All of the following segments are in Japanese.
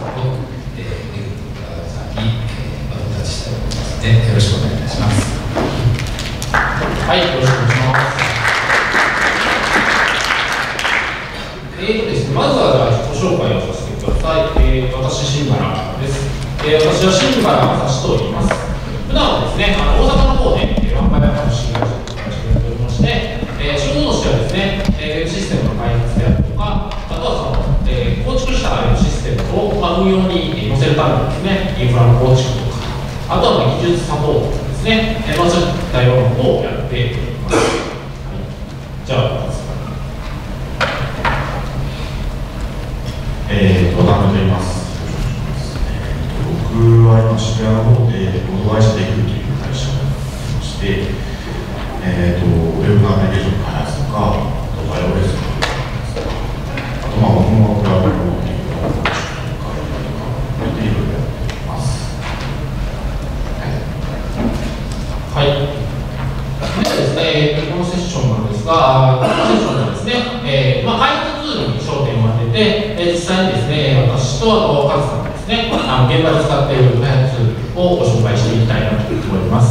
と、先お立ちしておりますので、よろしくお願いいたします。 はい、よろしくお願いします。ですね、まずはじゃあ自己紹介をさせてください。私、新原です。私は新原正史と言います。普段はですね、大阪の方で、ワンパイア株式会社という会社をやっておりまして、仕事としてはですね、ウェブシステムの開発であるとか、あとは構築したウェブシステムを、運用に載せるためにですね、インフラの構築とか、あとは技術サポートですね、そういったようなことをやっております。はい、じゃあ、 渡辺と言います。僕は今、渋谷の方で合同会社できるという会社をやってまして、ウェブのアプリケーションの開発とか、あと iOS の開発とか、あと僕もクラウドのリンクの構築とか、いろいろやっています。 はい。ではですね、このセッションなんですが、このセッションはですね、開発ツールに焦点を当てて、実際にですね、私とカズさんがですね、現場で使っている開発ツールをご紹介していきたいなと思います。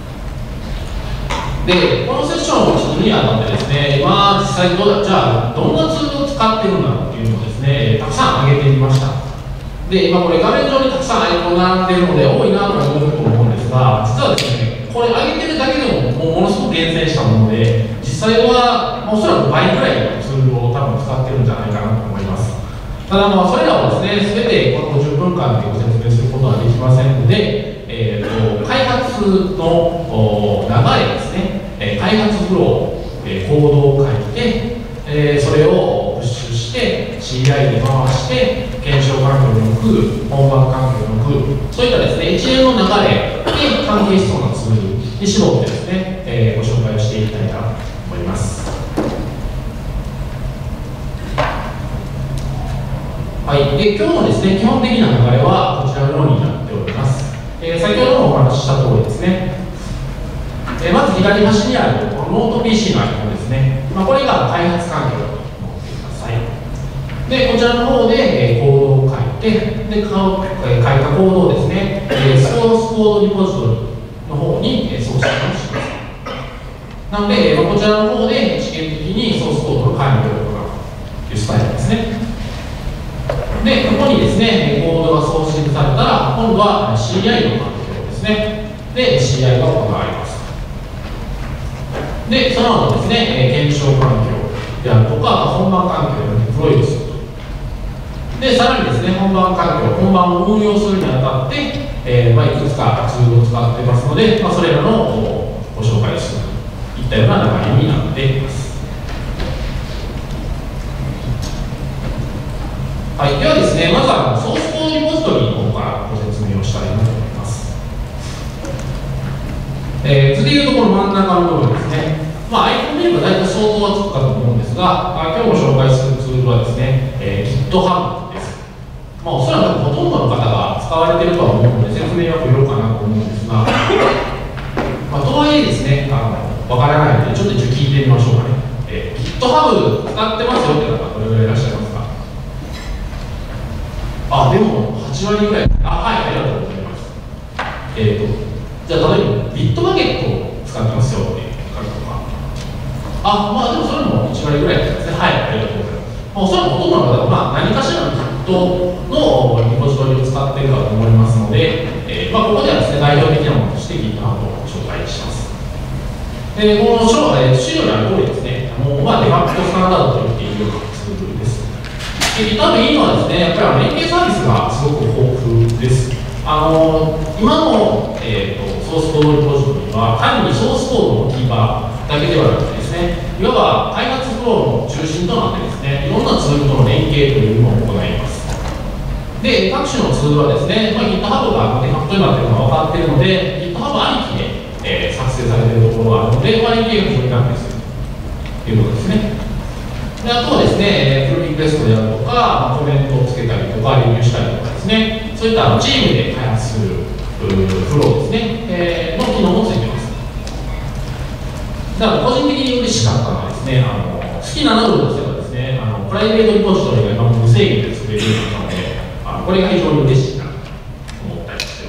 で、このセッションをするにあたってですね、今、実際じゃあ、どんなツールを使っているんだろうっていうのをですね、たくさん挙げてみました。で、今これ画面上にたくさんアイコンが並んでいるので、多いなと思うと思うんですが、実はですね、これ上げてるだけでもものすごく厳選したもので、実際はおそらく倍くらいのツールを多分使ってるんじゃないかなと思います。ただそれらをですね、すべてこの50分間でご説明することはできませんので、開発の流れですね、開発フロー、コードを書いて、それをプッシュして、CI で回して、検証環境に置く、本番環境に置く、そういったですね、一連の流れで関係しそうなツールに絞ってですね、ご紹介をしていきたいなと思います。はい、で今日のですね、基本的な流れはこちらのようになっております。先ほどもお話しした通りですね、まず左端にあるこのノート PC のアイコンですね、これが開発環境と思ってください。で、こちらの方でコードを書いて、で書いたコードをですね、ソースコードリポジトリの方に送信をします。なので、こちらの方で試験的にソースコードの管理を行うというスタイルですね。で、ここにですね、コードが送信されたら、今度は CI の環境ですね。で、CI が行われます。で、その後ですね、検証環境であるとか、本番環境にデプロイをすると。で、さらにですね、本番環境、本番を運用するにあたって、いくつかツールを使っていますので、それらのご紹介するといったような流れになっています。はい、ではですね、まずはソースコードリポジトリの方からご説明をしたいなと思います。図でいうとこの真ん中の部分ですね、アイコン見れば大体想像はつくかと思うんですが、今日ご紹介するツールはですね、GitHub です。おそらくほとんどの方が使われているとは思うので、説明は不要かなと思うんですが、とはいえですね、わからないので、ちょっと一応聞いてみましょうかね。GitHub 使ってますよって方、どれぐらいいらっしゃいますか？でも8割ぐらい。はい、ありがとうございます。じゃあ、例えば、ビットバケットを使ってますよっていう方とか。でもそれも1割ぐらいですね。はい、ありがとうございます。おそらくほとんどの方が、何かしらの Git のリポジトリを使っているかと思いますので、ここではですね、代表的なものとして GitHub を紹介します。この資料にある通りですね、デファクトスタンダードと言っているようなツールです。GitHub いいのはですね、やっぱり連携サービスがすごく豊富です。今の、ソースコードリポジトリは単にソースコードのキーパーだけではなくてですね、いわば開発フローの中心となってですね、いろんなツールとの連携というのを行います。で、各種のツールはですね、GitHub がデファクトになっているのが分かっているので、GitHub ありきで、作成されているところがあるので、連携が非常に楽ですということですね。で、あとはですね、プルリクエストであるとか、コメントをつけたりとか、レビューしたりとかですね、そういったチームで開発するフローですね、の機能もついています。だから個人的に嬉しかったのはですね、好きなノードとしてはですね、プライベートリポジトリが今無制限で作れるようになったので、 これが非常に嬉しいなと思ったりしています。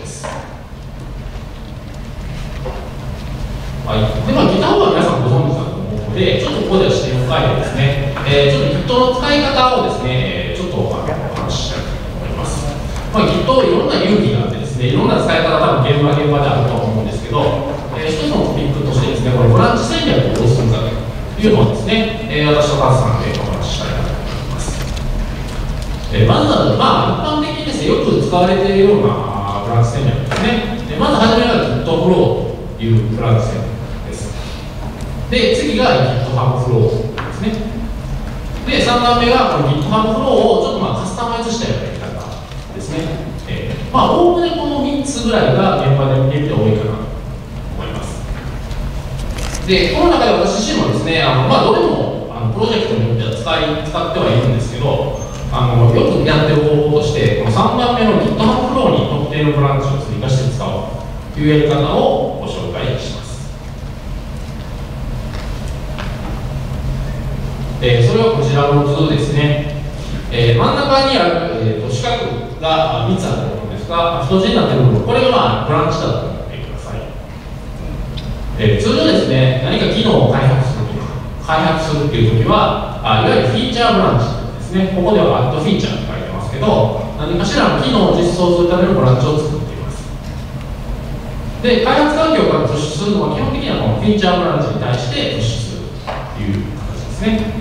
はい、でGitHub は皆さんご存知だと思うので、ちょっとここでは視点を変えてですね、ちょっと Git の使い方をですね、ちょっとお話ししたいと思います。Git いろんな遊戯があってですね、いろんな使い方多分現場であると思うんですけど、一つのトピックとしてですね、このブランチ戦略をどうするかというのをですね、私とカズさんでお話ししたいなと思います。まずは、一般的にですね、よく使われているようなブランチ戦略ですね。まずはじめは GitFlow というブランチ戦略です。で、次が GitHubFlow ですね。で、3段目がこの GitHubFlow をちょっとカスタマイズしたようなやり方ですね。おおむねこの3つぐらいが現場で見てみて多いかなと思います。で、この中で私自身もですね、どれもプロジェクトによっては使ってはいるんですけど、よくやってる方法として、この3番目の GitHubFlow に特定のブランチを追加して使おうというやり方をご紹介します。それはこちらの図ですね。真ん中にある、四角が3つあると思うんですが、太字になっている部分、これがブランチだと思ってください。通常ですね、何か機能を開発するというときは、いわゆるフィーチャーブランチですね。ここでは Add フィーチャーと書いてますけど、何かしらの機能を実装するためのブランチを作っています。で、開発環境からプッシュするのは基本的にはこのフィーチャーブランチに対してプッシュするという形ですね。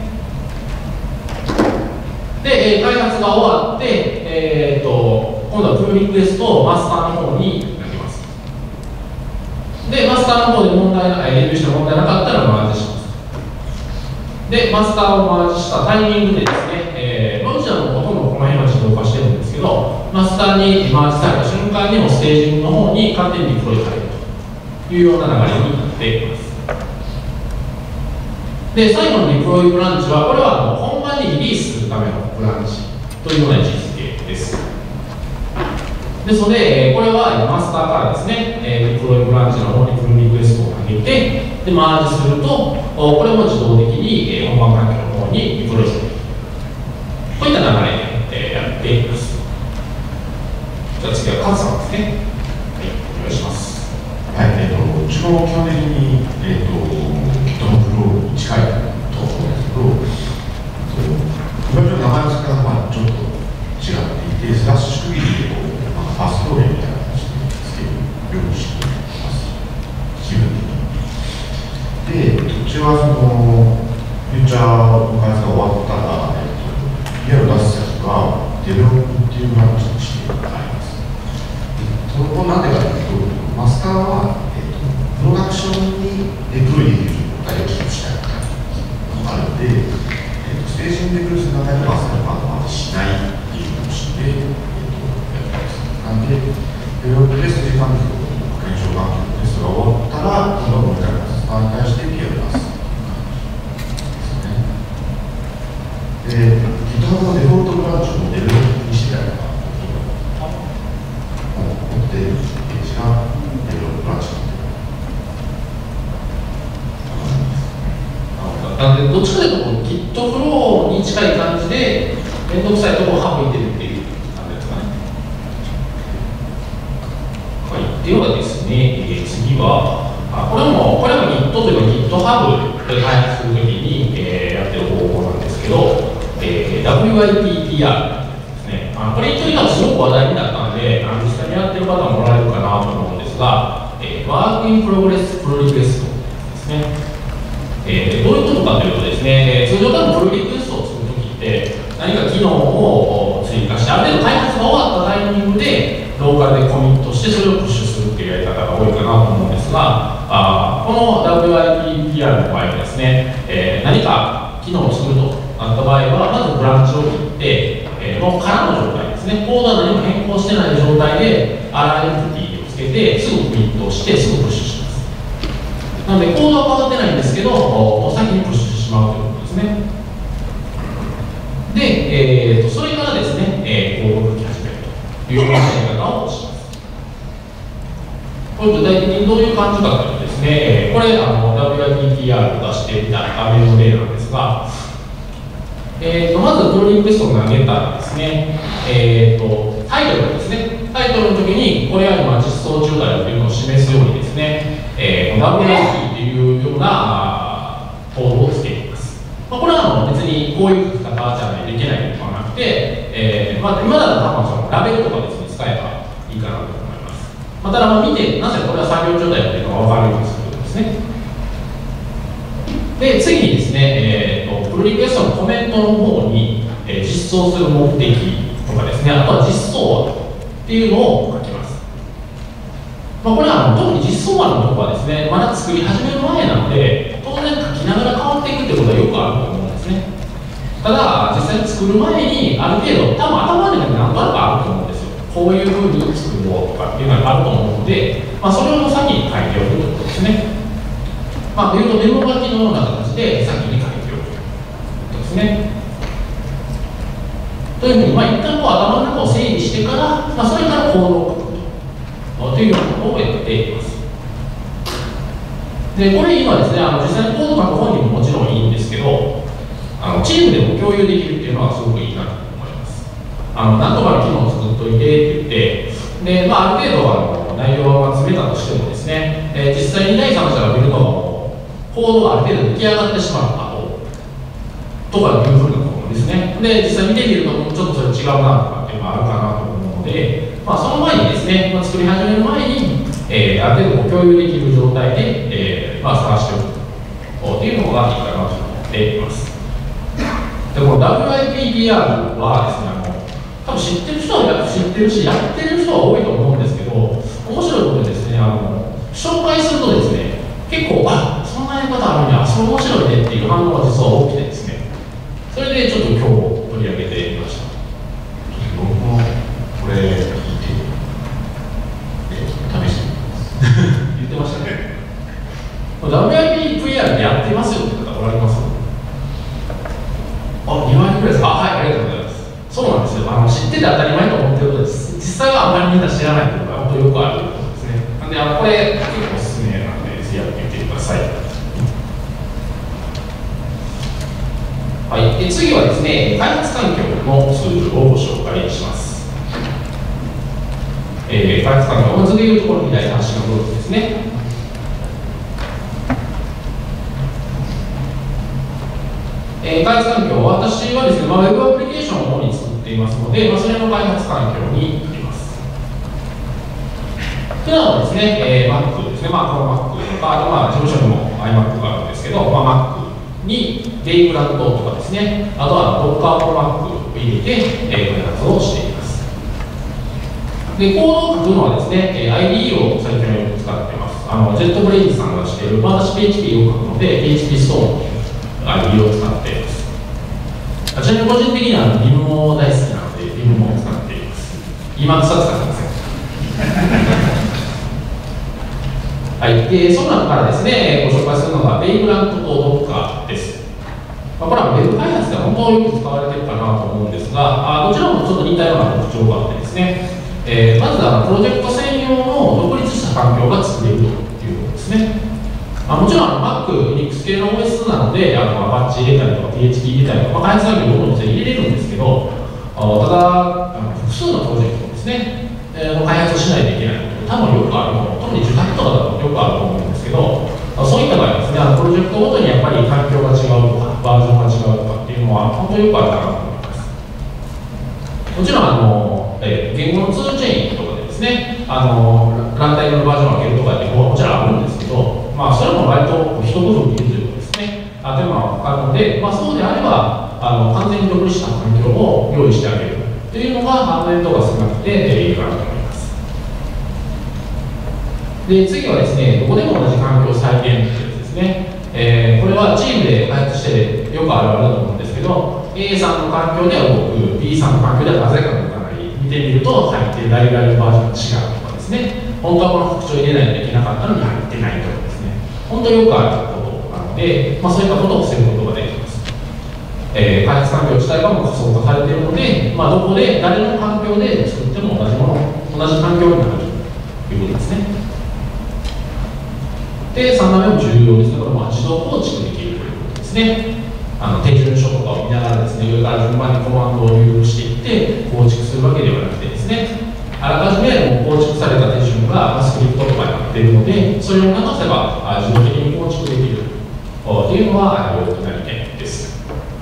で、開発が終わって、今度はプルリクエストをマスターの方に投げます。で、マスターの方でレビューして問題なかったらマージします。で、マスターをマージしたタイミングでですね、うちらのほとんどこの辺は自動化してるんですけど、マスターにマージされた瞬間にもステージングの方に勝手にデプロイされるというような流れになっています。で、最後のデプロイブランチは、これは本番にリリースするためのブランチというような位置づけです。ですので、これはマスターからですね、デプロイブランチの方にプルリクエストを投げて、で、マージすると、これも自動的に本番環境の方にデプロイされる。こういった流れでやっています。じゃあ次はカズさんですね。はい、お願いします。 はい、うちも基本的に、GitHubFlow に近いと思うんですけど、今ちょっと名前の付け方がちょっと違っていて、スラッシュ区切りでファストレみたいな形でつけるようにしています。自分的に。で、うちはフューチャーの開発が終わったら、いわゆる出すやつがデベロップっていうブランチにしてあります。そこなんでかというと、マスターは、プロダクションにデプロイできる状態をキープしたいのがあるので、ステージにデプロイする段階でマスターはまずしないっていう方針で、やってます。なので、デベロップでステージ環境、検証環境テストが終わったら、今度はモニターマスターに対して PR を出す。で、GitHub のデフォルトブランチをデベロップにしてたりとか、持っているページがデベロップブランチになので、どっちかというとGitFlow に近い感じで、面倒くさいところを省いてるっていう感じですかね。はい、ではですね、次は、これも Git というか GitHub で開発するときに、やってる方法なんですけど、WIPPR ですね。これ一応今すごく話題になったので、実際にやってる方もおられるかなと思うんですが、ワークインプログレスプロリクエストですね。どういうことかというとですね、通常多分プロリクエストを作るときって何か機能を追加して、ある程度開発が終わったタイミングでローカルでコミットしてそれをプッシュするっていうやり方が多いかなと思うんですが、この WIPPR の場合はですね、何か機能を作るとなった場合は、まずブランチを切って、もう空の状態ですね、コードは何も変更してない状態で RINT をつけて、すぐコミットをして、すぐプッシュします。なので、コードは変わってないんですけど、もう先にプッシュしてしまうということですね。で、それからですね、コードを書き始めるというやり方をします。これ具体的にどういう感じかというとですね、これWIPPR を出してみた画面の例なんですが、まずプロリクエストを投げたらですね、タ 0の時にこれは今実装中だよというのを示すようにですね、WIP というようなコードをつけています。これは別にこういう書き方じゃないといけないとかはなくて、今だと多分ラベルとかですね、使えばいいかなと思います。ただ見て、なぜこれは作業中だよというのが分かるようにすることですね。で、次にですね、プルリクエストのコメントの方に、実装する目的とかですね、あとは実装っていうのを書きます。これは特に実装案のところはですね、まだ作り始める前なので、当然書きながら変わっていくってことはよくあると思うんですね。ただ、実際に作る前にある程度、多分頭の中に何となくあると思うんですよ。こういうふうに作ろうとかっていうのがあると思うので、それを先に書いておくということですね。というとメモ書きのような形で先に書いておくということですね。というふうに、一旦頭の中を整理してから、それからコードを書くというようなことをやっています。で、これ今ですね、実際にコードを書く本人ももちろんいいんですけど、チームでも共有できるっていうのはすごくいいなと思います。なんとかの機能を作っといてって言って、で、ある程度内容が詰めたとしてもですね、実際に第三者が見るのがコードがある程度出来上がってしまった後とかいうふうなところですね。で、実際見てみると、ちょっとそれ違うなとかっていうのがあるかなと思うので、その前にですね、作り始める前に、ある程度共有できる状態で、探しておくというのがいいかなと思っています。で、この WIPPR はですね、多分知ってる人は知ってるし、やってる人は多いと思うんですけど、面白いことでですね、紹介するとですね、結構、そんなやり方あるんや、それ面白いねっていう反応が実は多くてですね、それでちょっと今日取り上げてみました。 僕もこれ聞いて、試してみます。 言ってましたね。WIPVR でやってますよって方おられます？2割ぐらいですか？はい、ありがとうございます。そうなんですよ。知ってて当たり前と思ってることです。実際はあまりみんな知らないというのが本当によくあるということですね。なんで、これ結構おすすめなんで、ぜひやってみてください。はい、で次はですね、開発環境のツールをご紹介します。開発環境、まずでいうところに左端の部分ですね。開発環境、私はですね、ウェブアプリケーションを主に作っていますので、それの開発環境になります。普段はですね、Mac ですね、この Mac とか、あと事務所にも iMac があるんですけど、Mac にベイブランドとかですね、あとは Docker と Mac を入れて、開発をしています。で、コードを書くのはですね、IDE を最近よく使っています。JetBrains さんがしている、私 PHP を書くので、PHP ストーンIDE を使っています。ちなみに個人的にはビムも大好きなので、ビムも使っています。今草使ってません。はい、でその中からですね、ご紹介するのがベイブラントと Docker です。これはウェブ開発では本当によく使われているかなと思うんですが、どちらもちょっと似たような特徴があってですね、まずプロジェクト専用の独立した環境が作れるということですね。もちろんMac、Linux 系の OS なので、バッチ入れたりとか PHP 入れたりとか、開発環境をどんどん入れれるんですけど、ただ、複数のプロジェクトですね、開発をしないといけないこと、多分よくあるの、特に受託とかだとよくあると思うんですけど、そういった場合ですね、プロジェクトごとにやっぱり環境が違うとか、バージョンが違うとかっていうのは、本当によくあるかなと思います。もちろん言語のツールチェーンとかでですね、ランタイムのバージョンを上げるとかっていうのはもちろんあるんですけど、それも割と一工夫できるということですね。というのがあるので、そうであれば完全に独立した環境を用意してあげるというのがハードネットが少なくていいかなと思います。で、次はですね、どこでも同じ環境再現というやつですね。これはチームで開発してよくあるあるだと思うんですけど、A さんの環境では動く、B さんの環境ではなぜか動かない、見てみると入っているライブラリバージョンが違うとかですね、本当はこの拡張入れないといけなかったのに入ってないとかですね、本当によくあることなので、そういったことを防ぐことができます。開発環境自体がもう仮想化されているので、どこで誰の環境で作っても同じもの、同じ環境になるということですね。で、3番目も重要ですけど、自動構築できるということですね。手順書とかを見ながらですね、上から順番にコマンドを入力していって構築するわけではなくてですね、あらかじめもう構築された手順がスクリプトとかになっているので、それを流せば自動的に構築できるというのは大きな利点です。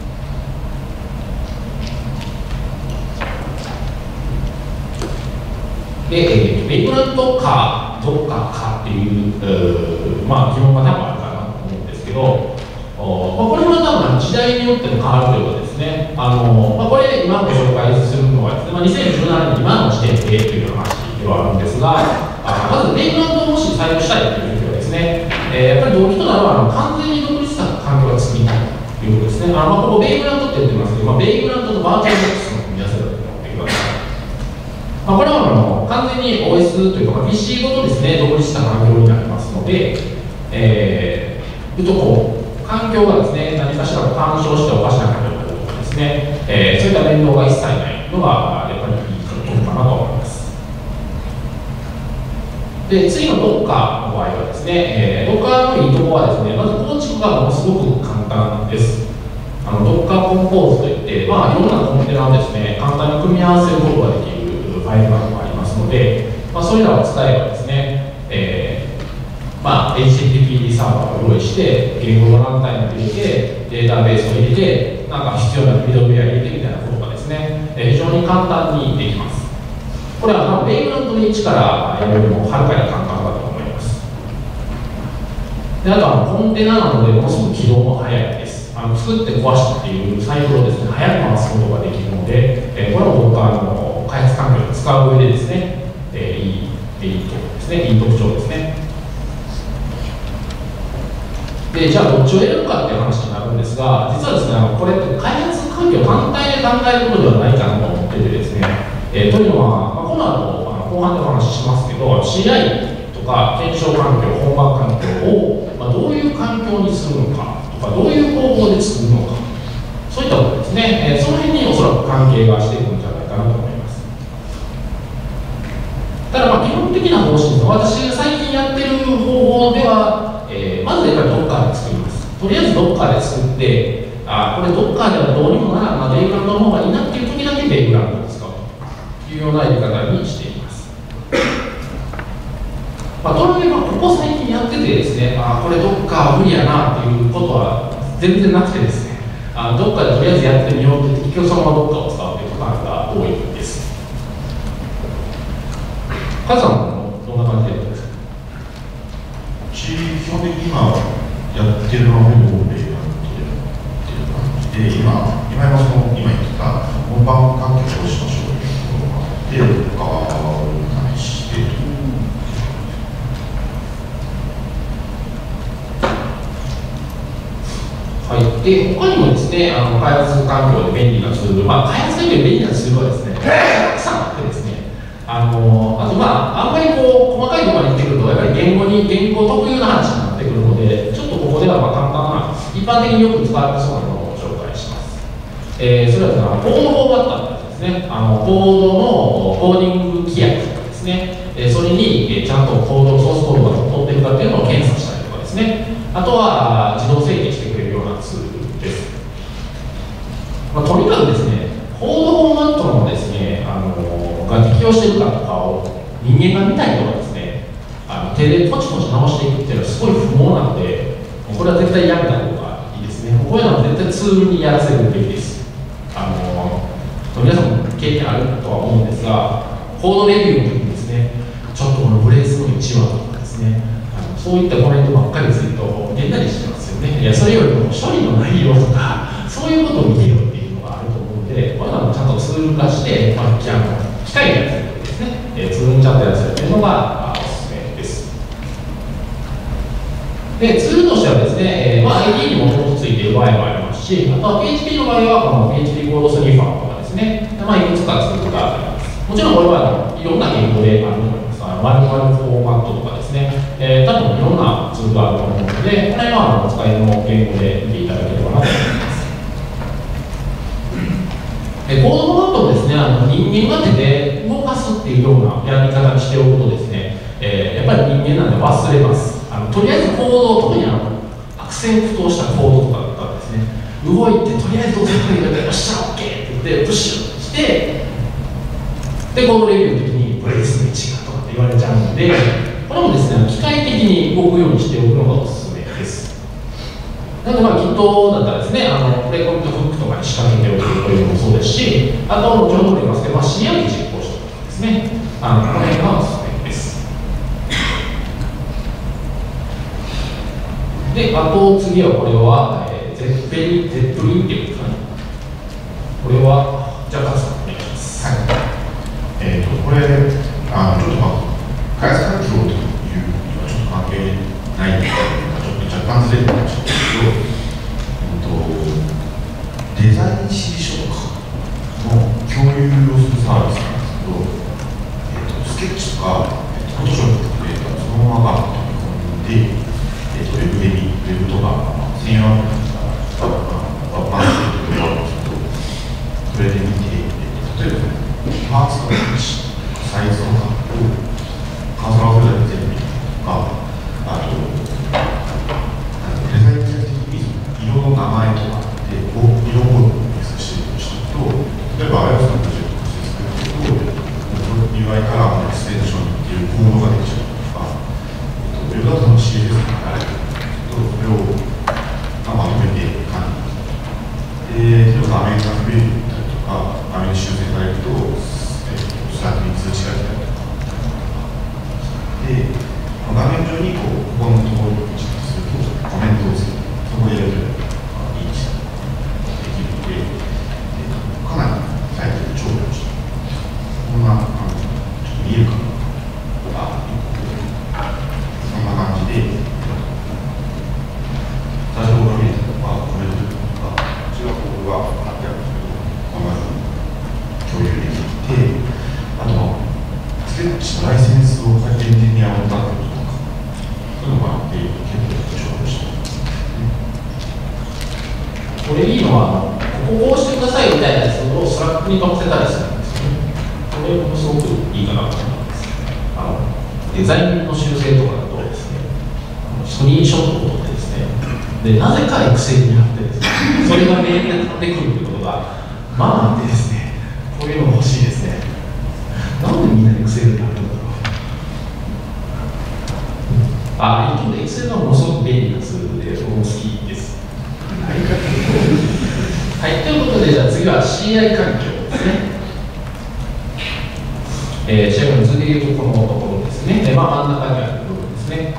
で、ベイグランドかどっかかっていう、疑問が多分あるかなと思うんですけど、これは多分時代によっても変わるということですね。これ今ご紹介するのはですね、2017年今の時点でという話ではあるんですが、まずベイグランドをもし採用したいという時はですね、やっぱり動機となるのは完全に独立した環境が作りたいということですね。ここベイグランドって言ってますけど、ベイグランドとバーチャルボックスの組み合わせだと思ってください。これは完全に OS というか、PC ごとですね、独立した環境になりますので、環境がですね、何かしら干渉しておかしな環境とかですね、そういった面倒が一切ないのが、やっぱりいいことかなと思います。で、次の Docker の場合はですね、Docker のいいところはですね、まず構築がものすごく簡単です。Docker コンポーズといって、いろんなコンテナをですね、簡単に組み合わせることができるファイルがありますので、それらを使えばですね、HTTP サーバーを用意して、言語のランタイムを入れて、データベースを入れて、必要なミドルウェア入れてみたいなことがですね、非常に簡単にできます。これはベイグランドの1からやるよりもはるかに簡単だと思います。で、あとはコンテナなので、ものすごく起動も早いです。作って壊してっていうサイクルをですね、早く回すことができるので、これも僕は開発環境に使う上でですね、いい特徴ですね。で、じゃあどっちを選ぶかっていう話になるんですが、実はですね、これって開発環境単体で考えることではないかなと思っててですね、というのは、この後後半でお話ししますけど、CI とか検証環境、本番環境を、どういう環境にするのかとか、どういう方法で作るのか、そういったことですね、その辺におそらく関係がしていくんじゃないかなと思います。ただ基本的な方針と、私が最近やってる方法では、まずやっぱり Docker で作ります。とりあえず Docker で作って、これ Docker ではどうにもならんな、ベイグランドの方がいいなっていう時だけベイグランドを使うというようなやり方にしています。とはいえここ最近やっててですね、これ Docker 無理やなっていうことは全然なくてですね、Docker でとりあえずやってみようって結局そのまま Docker を使うというパターンが多いです。カズさんもどんな感じでやってますか？ 基本的に今やってるのはほぼベイグランドでやってる感じで、今言った本番環境をどうしましょうというところがあって、Dockerを試してという。 はい、で他にもですね、開発環境で便利なツール、開発環境で便利なツールはですね、たくさんあってですね、あとあんまり細かいところに行ってくると、やっぱり言語特有な話になってくるので、ちょっとここでは簡単な、一般的によく使われそうなものを紹介します。それはコードフォーマッターですね、コードのコーディング規約とかですね、それにちゃんとソースコードが取ってるかっていうのを検査したりとかですね、あとは自動整形してくれるようなツールです。とにかくですね、コードフォーマットのですね、が適用しているかとかを人間が見たりとかですね、手でポチポチ直していくっていうのはすごい不毛なので、これは絶対やめた方がいいですね。こういうのは絶対ツールにやらせるべきです。皆さんも経験あるとは思うんですが、コードレビューの時にですね、ちょっとこのブレースの1話とかですね、そういったコメントばっかりするとげんなりしてますよね。いや、それよりも処理の内容とかそういうことを見てよっていうのがあると思うので、これはちゃんとツール化して、機械でやってるですね、ツールにちゃんとやらせるというのがおすすめです。で、ツールとしてはですね、ID にもともとついている場合もありますし、あとは PHP の場合はこの PHP コードスニーファーとかですね、いくつかツールがあります。もちろんこれはいろんな言語であると思います。マルフォーマットとかですね、多分いろんなツールがあると思うので、これはお使いの言語で見ていただければなと思います。コードフォーマットをですね、人間が手で動かすっていうようなやり方にしておくとですね、やっぱり人間なんで忘れます。とりあえずコードを、特に悪戦苦闘したコードとかですね、動いてとりあえずどうせこれ入れて、よっしゃ、OK って言って、プッシュして、で、コードレビューの時にブレイスの位置がとかって言われちゃうので、これもですね、機械的に動くようにしておくのがおすすめです。なので、Git だったらですね、プレコミットフックとかに仕掛けておくというのもそうですし、あと、後ほども言いますけど、CI 実行しておくとかですね、この辺がおすすめです。で、あと次はこれは、Z プリンっていうんですかね。これは、じゃあ、カズさんお願いします。 はい。これ、ちょっと開発環境というにはちょっと関係ないんですけど、ちょっと若干ずれてましたけど、デザイン指示書とかの共有をするサービスなんですけど、スケッチとか、フォトショップでそのまま取り込んで、ウェブでウェブとか専用アプリとか、バースとかあるんですけど、それで見て、例えば、パーツの位置、サイズとかをカーソルを合わせたり全部見るとか、あと、デザイン的に色の名前とかで、色コードをミスしてるとしておくと、例えば iOS のプロジェクトとして作ると、UI からエクステンションっていうコードができちゃうとか、ウェブだとCSS になれるんですけど、それをまとめて管理。で、例えば画面が増えるとか、画面に修正されると、スラックに通知が来たりとか。で、画面上にここのところを打ち出すると、コメントをつけて、そこでやるといいできるので、かなりサイトで重宝して、こんな、ちょっと見えるかな。そんな感じで、最初僕が見えたのは、コメントとか、こっちが僕が貼ってあるんですけど、こんなふうに共有できて、あとは、スケッチのライセンスをエンジニアを立てるとか、そういうのがあって、結構重宝してます。 これいいのは、ここを押してくださいみたいなやつをスラックに飛ばせたりするんですよね。これもすごくいいかなと思います。デザインの修正とかだとですね、スクリーンショットを撮ってですね、でなぜか Excel に貼ってですね、それがメールで貼ってくるということが、まああってですね、こういうのが欲しいですね。なんでみんな Excel に貼るんだろう。一方で Excel はものすごく便利なツールで、僕も好きです。はい、ということで、じゃあ次は CI 環境ですね。CI の図でいうとこのところですね。真ん中にある部分ですね。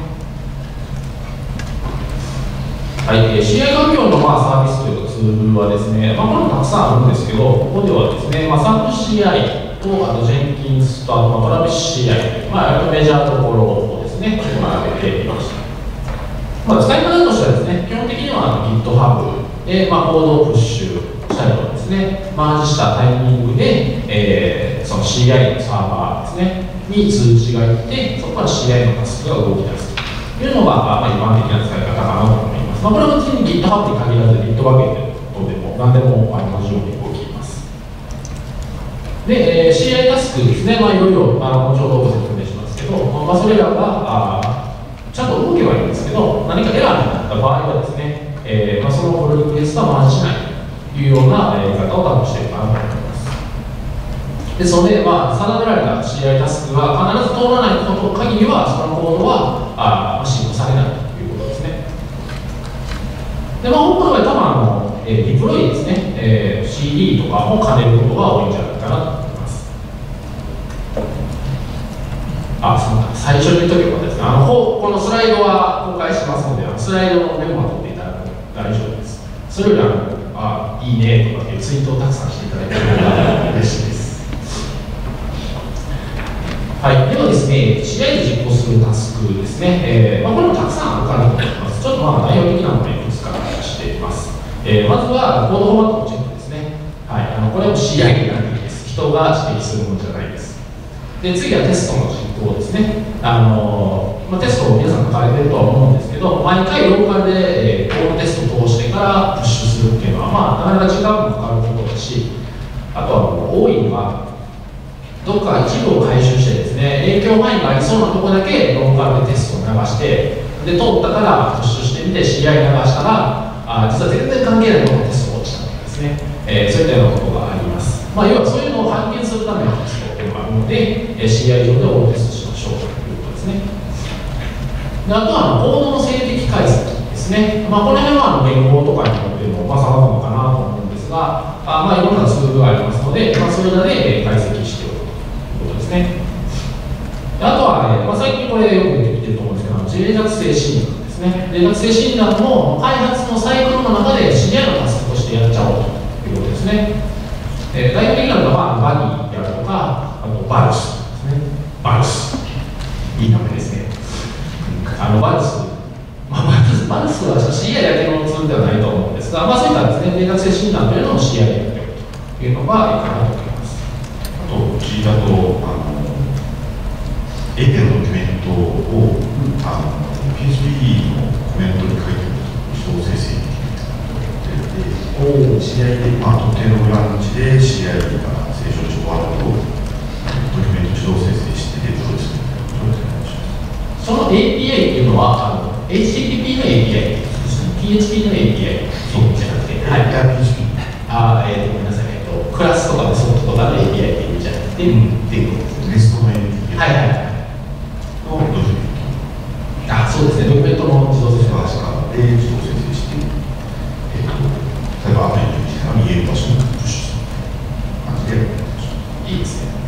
はい、CI 環境のサービスというかツールはですね、これもたくさんあるんですけど、ここではですね、サンプ CI と、あとジェンキンスと、あとトラビス CI、メジャーところをですね、並べてみました。使い方としてはですね、基本的には GitHub で、コードをプッシュしたりとかですね、マージしたタイミングで、その CI のサーバーですね、に通知がいって、そこから CI のタスクが動き出すというのが、一般的な使い方かなと思います。これは別に GitHub に限らず Bitbucket でも何でも同じように動きます。で、CI タスクですね、いろいろ後ほどご説明しますけど、それらがちゃんと動けばいいんですけど、何かエラーになった場合はですね、そのプロリクエストはマージしないというようなやり方を多分しているかなと思います。ですので、定められた CI タスクが必ず通らないこと限りは、そのコードは進行されないということですね。で、本当は多分リプロイですね、CD とかも兼ねることが多いんじゃないかなと思います。最初に言っとけばですね、このスライドは公開しますので、スライドのメモを取っていただくと大丈夫です。それよりいいねとかっていうツイートをたくさんしていただければ嬉しいです。はい、ではですね、CI で実行するタスクですね、これもたくさんあるかなと思います。ちょっと代表的なのでいくつか出しています。まずはコードフォーマットのチェックですね。はい、これも CI になっていいです。人が指摘するものじゃないです。で、次はテストの実行ですね。テストを皆さん書かれているとは思うんですけど、毎回ローカルで、コードテストを通してからプッシュするっていうのは、なかなか時間もかかることだし、あとは多いのが、どっか一部を回収してですね、影響範囲がありそうなところだけローカルでテストを流して、で、通ったからプッシュしてみて、CI 流したら、実は全然関係ないところのテストが落ちたとかですね、そういったようなことがあります。要はそういうのを発見するためのテストというのがあるので、CI 上でオールテストしましですね。であとはコードの静的解析ですね。この辺は言語とかによっても様々かなと思うんですが、いろんなツールがありますので、それらで解析しておくということですね。であとは、最近これよく出てきてると思うんですけど、脆弱性診断ですね。脆弱性診断も開発のサイクルの中でシリアルのタスクとしてやっちゃおうということですね。代表的なのがバニーであるとか、あとバルスですね。バルス。いい名前ですね。バルス。バルスはCI だけのツールではないと思うんですが、そういったですね、脆弱性診断というのを CI でやっておくというのがいいかなと思います。 あと、聞いたと、エペのドキュメントを、PHP のコメントに書いておくと、自動生成できる試合で、特定のブランチで試合が正常値終わると、ドキュメント自動生成してデプロイするみたいなことをお願いします。 その API っていうのは、HTTP の API ですね。PHP の API じゃなくて、 はい、PHP。 ごめんなさい、クラスとかメソッドとかの API っていう意味じゃなくて、っていうことですね。 レストの API。 はいはい。 のドキュメント。 そうですね、ドキュメントの自動生成で自動生成して、例えばアプリの時間に言える場所にプッシュする感じでやってみましょう。 いいですね。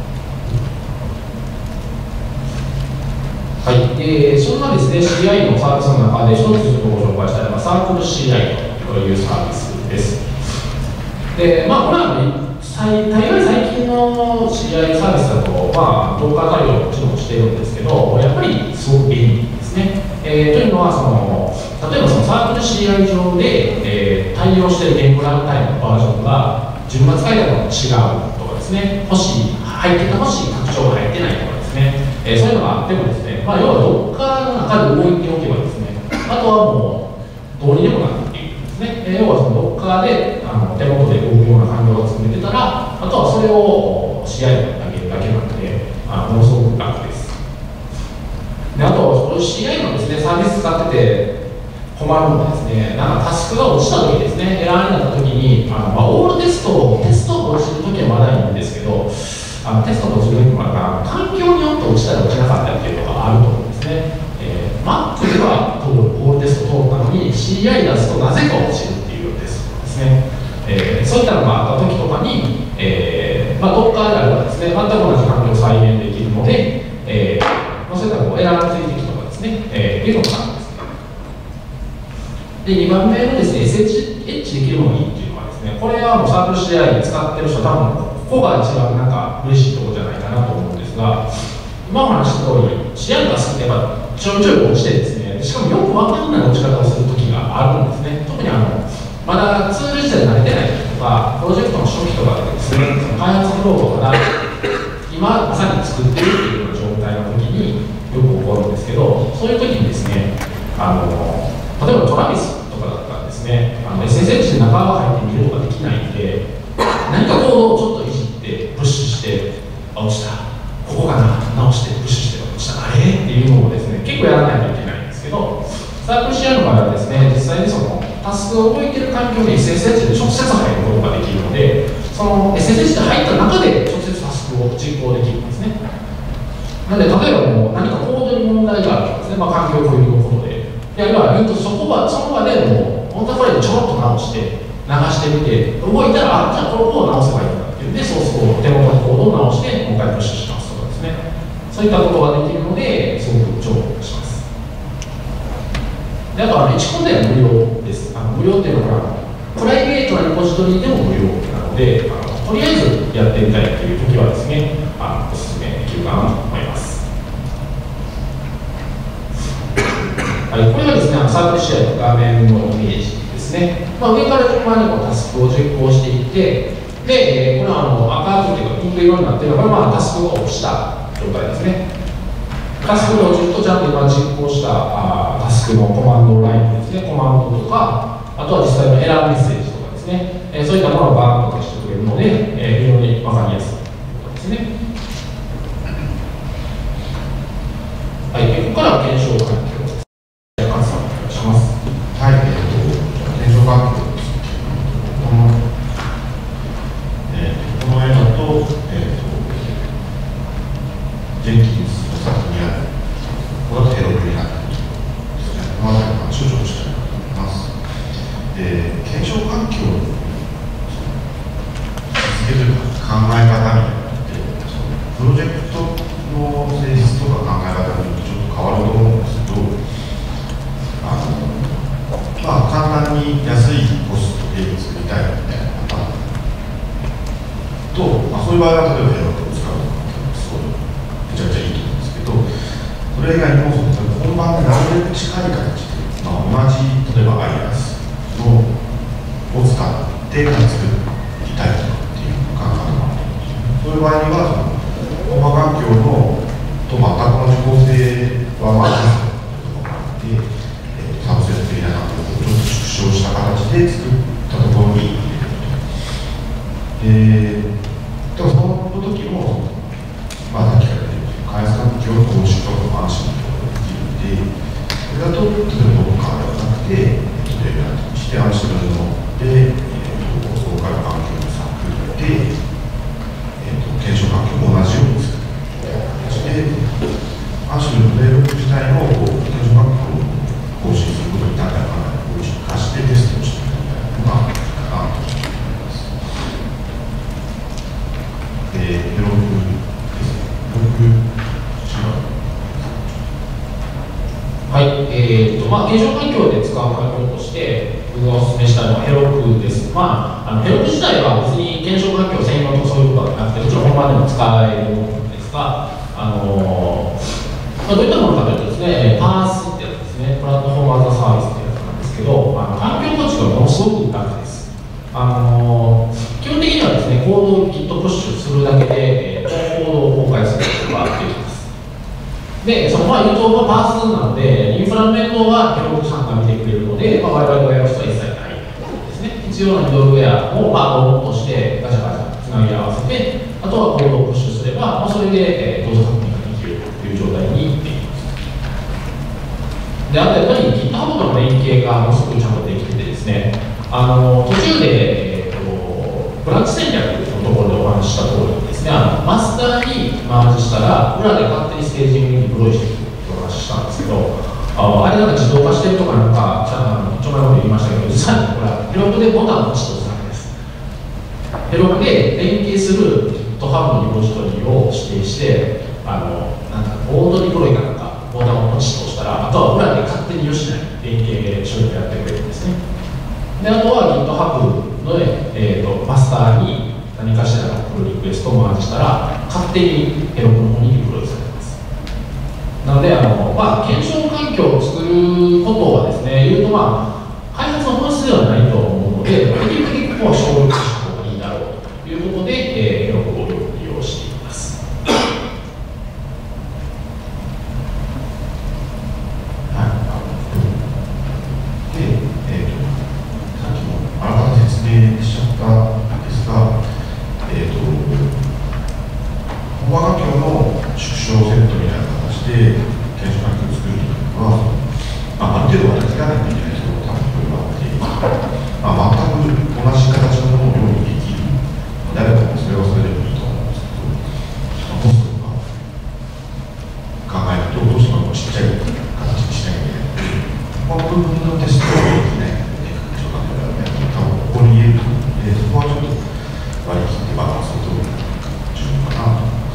はい、そんなですね、CI のサービスの中で一つご紹介したいのがサークル CI というサービスです。で、これは大概最近の CI サービスだと、ドッカー対応もちろんしているんですけど、やっぱりすごく便利ですね。というのは例えばサークル CI 上で、対応している言語ランタイムのバージョンが順番使い方が違うとかですね、入っててほしい拡張が入ってないとかですね、そういうのがあってもですね、要はドッカーの中で動いておけばですね、あとはもうどうにでもなっていくんですね。要はドッカーで手元で動くような環境が作れてたら、あとはそれを CI に投げるだけなので、ものすごく楽です。であと、CI のですね、サービス使ってて困るのはですね、タスクが落ちた時ですね、エラーになった時に、オールテストが落ちる時はまだいいんですけど、テストが落ちる時も環境によって落ちたり落ちなかったりっていうのがあると思うんですね。Mac ではオールテスト通ったのに CI 出すとなぜか落ちるっていうテストですね。そういったのがあった時とかに、どっかであればですね、全く同じ環境を再現できるので、そういったエラーの追跡とかですね、っていうのがあるんですね。で、2番目のですね、SH できるのがいいっていうのはですね、これはもうサークル CI 使ってる人は多分、ここが一番嬉しいところじゃないかなと思うんですが、今お話した通り、CI がすってやっぱちょいちょい落ちてですね、しかもよくわかんない落ち方をする時があるんですね。特にまだツール自体慣れてない時とか、プロジェクトの初期とかでですね、開発フローをまだ今まさに作っているっていうような状態の時によく起こるんですけど、そういう時にですね、例えばトラビスとかだったらですね、SSH で中が入ってみることができないんで、何かコードをちょっといじってプッシュして落ちた、ここかな、直してプッシュして落ちた、あれっていうのをですね、結構やらないといけないんですけど、サークル CI の場合はですね、実際にタスクが動いている環境に SSH で直接入ることができるので、その SSH で入った中で直接タスクを実行できるんですね。なので、例えばもう何かコードに問題があるんですね、環境共有のことで。要は言うと、その場でもう、本当はこれでちょろっと直して、流してみて、動いたら、じゃあここを直せばいいんだっていうんで、ソースコード、手元のコードを直して、もう一回プッシュしますとかですね。そういったことができるので、すごく重宝します。であと1コンテナ無料です。無料っていうのは、プライベートなリポジトリでも無料なので、とりあえずやってみたいというときはですね、お勧めできるかなと思います。はい、これがですね、サークル CI の画面のイメージですね。上から順番にタスクを実行していって、で、これは赤というかピンク色になっているのが、タスクを落ちた状態ですね。タスクをずっとちゃんと今実行したタスクのコマンドラインですね、コマンドとか、あとは実際のエラーメッセージとかですね、そういったものをバーッと消してくれるので、非常に分かりやすいということですね。はい、ここからは検証環境です。カズさん、お願いします。 はい、検証環境ですけれども、この絵だと、ジェンキンスの先にあるここだとヘロクになっているですね。この辺りの話をちょっとしたいと思います。で、検証環境の実現というか考え方みたいなのって、プロジェクトの性質とか考え方にちょっと変わると思うんですけど、簡単に安いコストで作りたいみたいな方と、そういう場合は例えばヘロクを使うとか、すごいめちゃくちゃいいと思うんですけど、それ以外にも本番でなるべく近い形で、同じ例えばアイアスを使って作りたいとかっていう考え方もある。そういう場合には本番環境のと全く同じ構成はで、サブセット的な環境をちょっと縮小した形で作ったところに入れると。でもその時も、さっきから言った開発環境の投資とか安心とかできるので、それだと例えばどこかではなくて、レベルにして安心ので、そこから環境を作って、検証環境も同じように作るという形で、安心のレベル自体の検証環境を更新することになったらかなり化してテストをしていくみたいなのがいいかなと思います。ヘロクですね。ヘロクはい、検証環境で使う環境として、僕がお勧めしたいのはヘロクです。ヘロク自体は別に検証環境専用とかそういうことはなくて、もちろん本番でも使えるものですが、どういったものかというとですね、パースってやつですね、プラットフォームアザサービスってやつなんですけど、環境構築がものすごく楽です。基本的にはですね、コードを Git プッシュするだけで、コードを公開することができます。で、その言うとパースなので、インフラ面倒はヘロクさんが見てくれるので、我々がやる必要は一切ないですね。必要なミドルウェアをロードとしてガチャガチャつなぎ合わせて、あとはコードをプッシュすれば、それで動作確認ができるという状態にできます。で、あとやっぱり GitHub との連携がものすごくちゃんとできててですね、途中で、ブランチ戦略のところでお話しした通りにですね、マスターにマージしたら、裏で勝手にステージングにプロイしていくというお話ししたんですけど、あれなんか自動化してるとかなんか、ちょまいこと言いましたけど、実はこれはヘロクでボタンを押しと押すだけです。ヘロクで連携する GitHub のリポジトリを指定して、オートリプロイかなんかボタンをポチッと押したら、あとは裏で勝手に吉田に連携処理をやってくれるんですね。で、あとは GitHub の、マスターに何かしらのプロリクエストをマージしたら、勝手にヘロクの方にリプロイされます。なので、検証環境を作ることはですね、言うと開発の本質ではないと思うので、できるだけここは省力した方がいいだろうということで、ヘロクを利用しています。 しちゃったんですが、本番環境の縮小セットみたいな形で検証環境を作るというのは、ある程度私がなきゃいけない人が多分これはあって、全く同じ形のものを用意できるのであれば、それはそれでもいいと思うんですけど、コストが考えると、どうしてもちっちゃい形にしなきゃいけないので、部分のテストができないので、検証環境が多分ここに言えると思うので、そこはちょっと割り切ってバランスを取るのが重要かなと思います。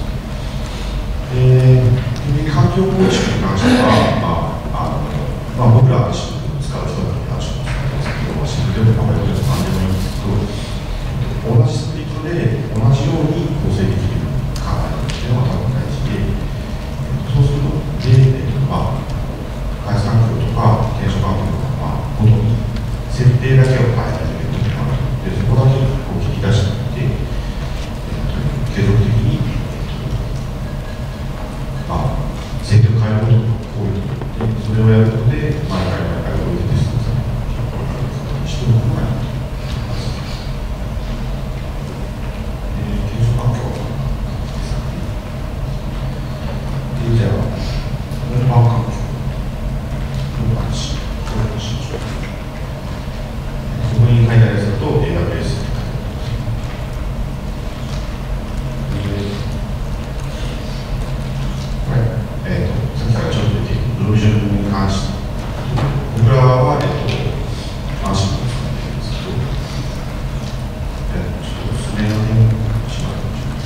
環境構築に関しては、僕らはシンプルに使う人がいらっしゃるんですけど、シンプルでもこれでも何でもいいんですけど、同じスクリプトで同じように構成できる考え方というのが多分大事で、そうするので、開発環境とか検証環境とか、ごとに設定だけを変え始めるというのがあるので、そこだけこう聞き出してみて、継続的に、設定を変えることが多いので、それをやることで、毎回動いてテストされることにしておくのがいいと思います。検証環境はじゃあ、本番環境の話、これをしましょう。そこに書いてあるやつだと AWS にさっきからちょっと出ている安心。僕らは、安心を使っているんですけど、ちょっとおすすめの点をしま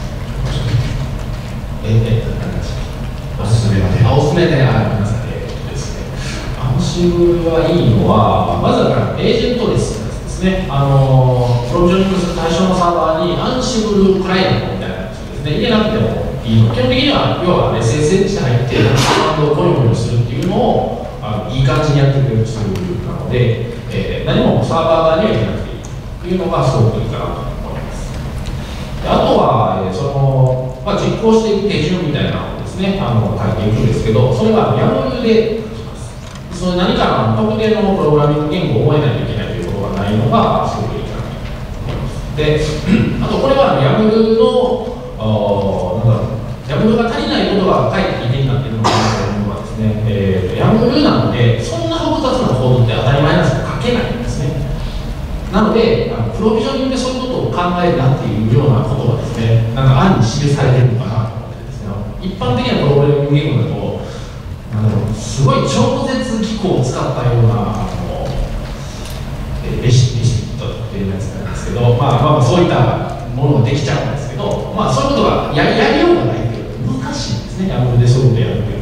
おすすめの点。 おすすめで、ありますね。ですね。アンシブルはいいのは、まずはエージェントレスですね。プロビジョニングする対象のサーバーにアンシブルクライアントみたいなやつですね。入れなくてもいいの。基本的には、要は SSH で入って、コマンドをゴニョゴニョするっていうのをいい感じにやってくれるツールなので、何もサーバー側には入れなくていいというのがすごくいいかなと思います。であとは、実行していく手順みたいなのをですね、書いていくんですけど、それはYAMLで書きます。その何かの特定のプログラミング言語を覚えないといけないということがないのがすごくいいかなと思います。で、あとこれはYAML の、YAML が足りないことがかえっていい点になっているのかなというのはですね、YAML なので、そんな複雑なコードって当たり前なんですけど、書けないんですね。なので、プロビジョニングでそういうことを考えるなっていうようなことがですね、案に記されているのかなと思ってですね、一般的なプログラミング言語だと、すごい超絶機構を使ったようなレシピットっていうやつなんですけど、そういったものができちゃうんですけど、そういうことがやりようがないという難しいんですね、YAMLでそういうことをやるという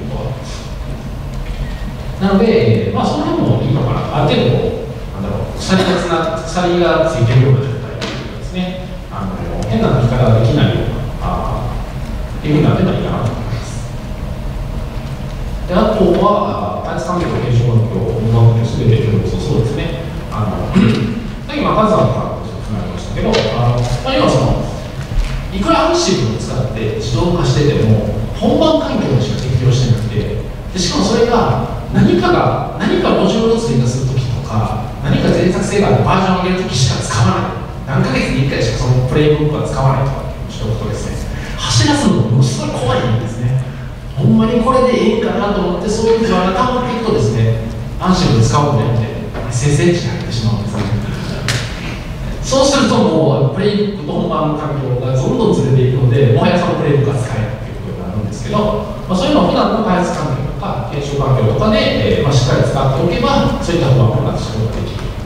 ことは。なので、その辺もいいのかな、ある程度鎖がついているような状態というかですね、変な書き方ができないようなっていうふうになってたらいいかなと思います。で、あとは、開発環境と検証環境、音楽すべて共通、そうですね。さっきカズさんからご説明ありましたけど、要はいくらアンシブルを使って自動化してても、本番環境にしか適用してなくて、しかもそれが何かモジュールを追加するときとか、何か脆弱性があるバージョンを上げるときしか使わない。何ヶ月に1回しかそのプレイブックは使わないとかっていうことですね。走らすのものすごい怖いんですね。ほんまにこれでいいんかなと思って、そういう不安が溜まっていくとですね、アンシブルで使うことによって、SSH に入ってしまうんですね。そうするともう、プレイブックと本番の環境がどんどんずれていくので、もはやそのプレイブックが使えないということになるんですけど、そういうのを普段の開発環境とか、検証環境とかで、しっかり使っておけば、そういった本番を出すことができる。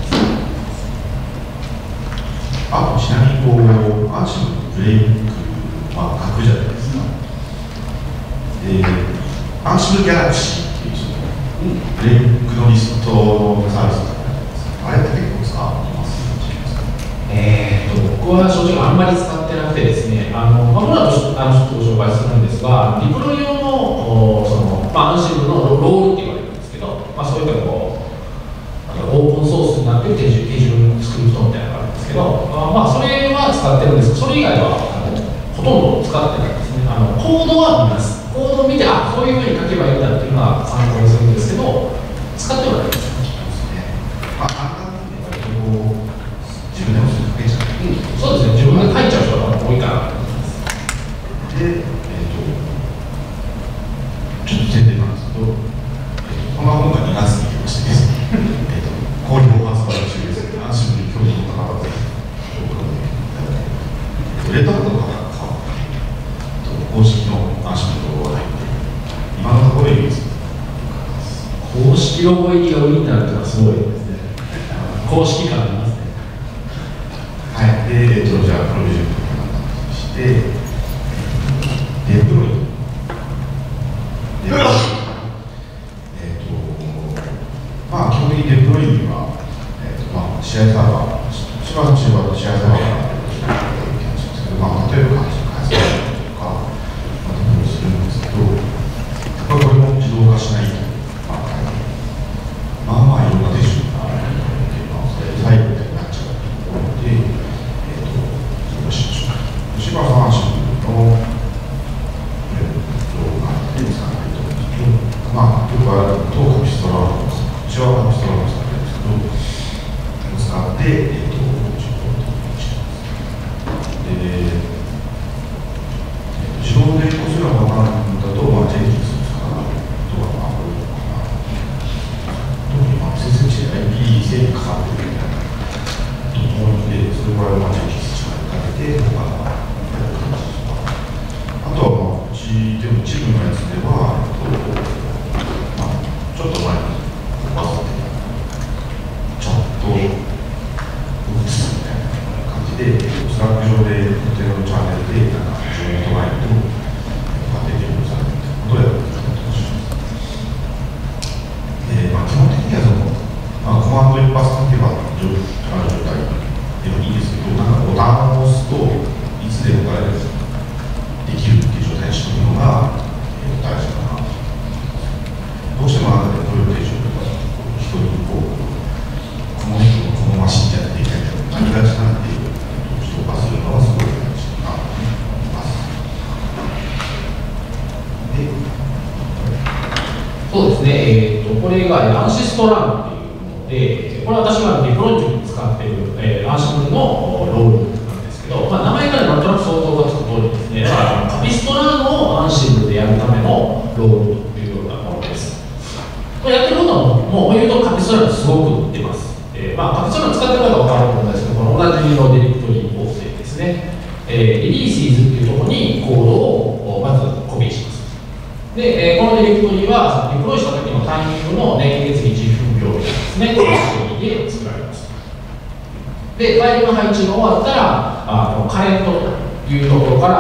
ちなみにアンシブルのプレイブック、書くじゃないですか。アンシブルギャラクシーっていうプレイブックのリストのサービスあれって結構使います？ 僕は正直あんまり使ってなくてですね、この後ちょっとご紹介するんですが、リプロ用のアンシブルのロールって言われるんですけど、そういったオープンソースになっている手順スクリプトみたいなのがあるんですけど、それは使ってるんですけど、それ以外はほとんど使ってないですね。コードは見ます。コードを見て、こういうふうに書けばいいんだっていうのは参考にするんですけど、使ってはないです。 自分でも書けちゃう。 そうですね、自分で書いちゃう人が多いかなと思います。 で、ちょっと宣伝なんですけど、この本が2月に来ましてですね、好評発売中です。アンシブルに興味の方はぜひ、レターとか公式のアンシブルロゴが入って、今のところいいです。 公式ロゴ入りが売りになるというのはすごいですね。公式感ありますね。 はい。で、じゃあ、プロビジョンとして、デプロイ。基本的にデプロイには、試合サーバー、一番中は試合サーバーがあるんですけど、例えば開発とか、デプロイするんですけど、これも自動化しないと、いろんな手順があるので、最後になっちゃうところで、そうしましょう。芝さんはアンシブルの動画で使わないと思うんですけど、よくあるとカピストラを使う。うちはカピストラを使ってるんですけど、使って、自動的にしてます。自動でこちらが分からないんだと、ジェンキンスを使うとか、IP 制にかかっているみたいなと思うので、それからジェンキンス力にかけて、他のやる感じとか、あとはうちでも一部のやつでは、ちょっとそうですね、これがアンシストランっていうもので、これは私がデプロイに使っている、アンシブルのロールなんですけど、名前からなんとなく想像がつく通りですね、カピストランをアンシブルでやるためのロールというようなものです。これやってることはもう言うとカピストランすごく似てます。カピストラン使ってる方は分かると思うんですけど、この同じのディレクトリ構成ですね、リリーシーズっていうところにコードをまずコピーします。で、このディレクトリはデプロイした時のタイミングの年月日分秒ですね、この仕組みで作られます。で、ファイルの配置が終わったら、このカレントというところから、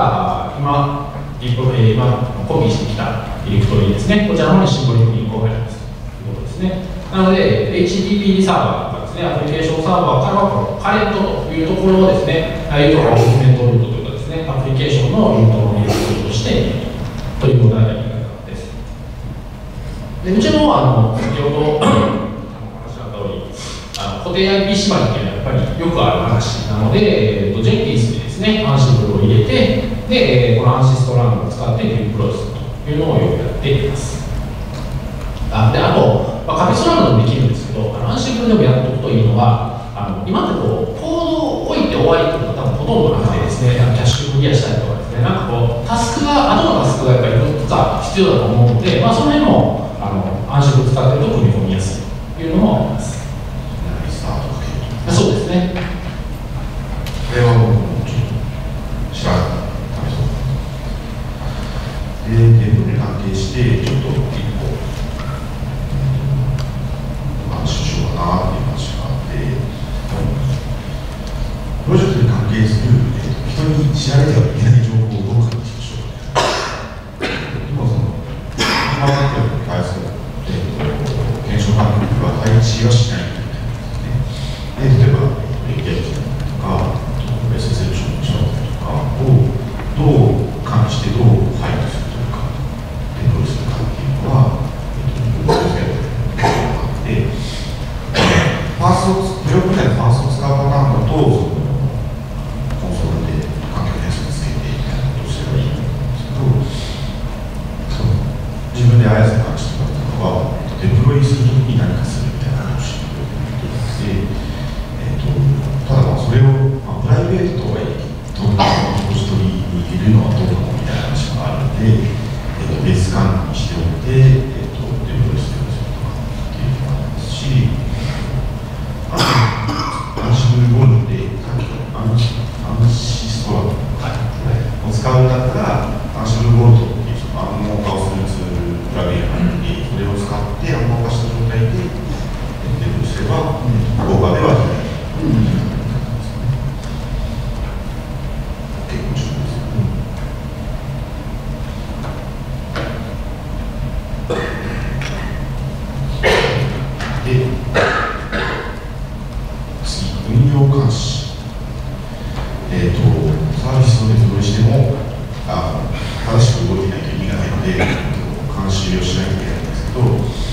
今コピーしてきたディレクトリですね、こちらの方にシンボリックリンクを入れますということですね。なので、HTTP サーバーとかですね、アプリケーションサーバーからこのカレントというところをですね、ドキュメントルートというかですね、アプリケーションのルートのディレクトリとして見るというようなやり方です。で、うちの先ほど話した通り、固定 IP 縛りというのはやっぱりよくある話なので、ジェンキンスにですね、アンシブルを入れて、で、このアンシストランを使ってディプロイするというのをよくやっています。あと、カピストランドでもできるんですけど、アンシブルでもやっておくといいのは、今ってコードを置いて終わりというのが多分ほとんどなくてですね、キャッシュクリアしたりとかですね、後のタスクがやっぱりいくつか必要だと思うので、その辺もアンシブル使っていると組み込みやすいというのもあります。そうですね。 これはもうちょっと知らなかったで、デブに関係して、ちょっと一個、話しようかなっていう話があって、プロジェクトに関係する、人に知られてはいけない情報をどう管理しましょう。今、今までに対する、検証管理は配置はしないといけないんですね。例えば、API とか、SSL 処理とかをどう管理してどう配布するとか、デプロイするかっていうのは、で、プログラムでファーストを使うパターンだと、コンソールで環境変数をつけてみたいなことをすればいいと思うんですけど、自分であやせ管理してもらったのは、デプロイするときに何かするみたいなことをしてくれるということで、ただそれを、プライベートとはいえ、どんなポジトリに入れるのはどうなのみたいな話があるので、ベース管理にしておいて、デプロイしておくとかっていうのがありますし、あと、アンシブルゴルで、さっきのアンシストラを使うんだったら、アンシブルゴルドっていう暗号化をするツールプラグインがあるので、それを使って暗号化した状態でデプロイすれば、効果ではない。結構重要です。で、次、運用監視。サービスをデプロイしても、正しく動いてないと意味がないので、監視をしないといけないんですけど、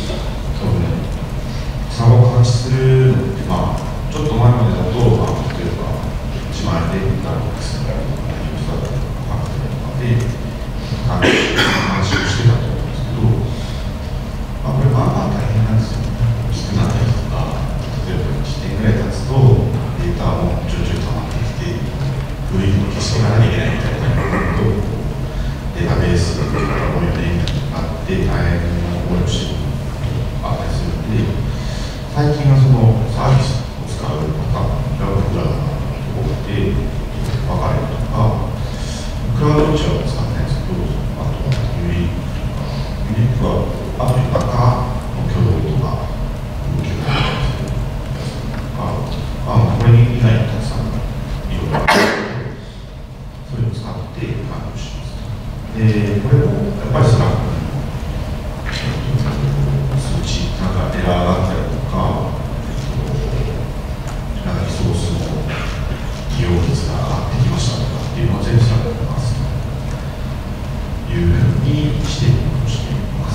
サーバーを監視するのって、ちょっと前までだと、例えば、1万円でなるんですけど、ユーザーとかで監視をしてたと思うんですけど、これ、大変なんですよね。大きくなったりとか、例えば1年ぐらい経つと、データもちょいちょい溜まってきて、古いのを消していかなきゃいけないみたいなことを、データベースが4年になって、大変な思いをしているあったりするので、最近はそのサービスを使うパターンが僕らのところで分かれるとか、クラウドウォッチは使ってないんですけど、あとユニークはアプリの中の挙動とか動きがあるんですけど、これ以外にたくさんいろいろあってそれを使って管理します。で、これもやっぱりスラックの数値、なんかエラーがあったりとか、なんかリソースの利用率が上がってきましたとかっていうのは全部スラックにますというふうにしています。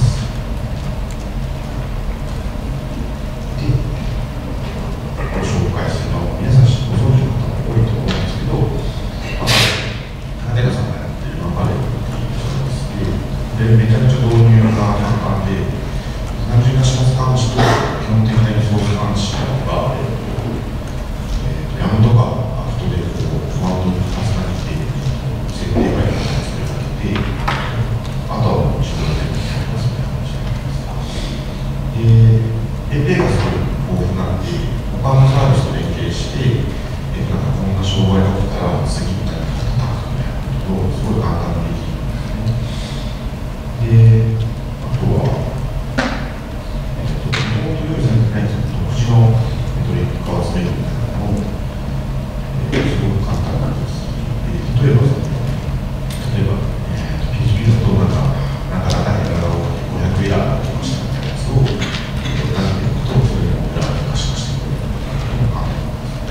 で、ご紹介するのは皆さんご存知の方も多いと思うんですけど、金田さんがやってるマカレーっていうサービスで、めちゃくちゃ導入が簡単で、 単純な始末監視と基本的なリソース監視が、ヤムとかアフトでコマンドに重なって設定がやるそれだけで、あとは自分でやりますみたいな感じで、ペイがすごい豊富なんで、他のサービスと連携して、なんかこんな障害が起きたら次みたいなタスクみたいなことをすごい簡単にできるんですね。で、あとは、リモート用意されてない独自のメトリック化を集めるみたいなのを、すごく簡単なんです。例えば、PHP だとなかなかエラーが500エラーが起きましたみたいなやつを、何でもとそれをエラーに可視化してくれるのが簡単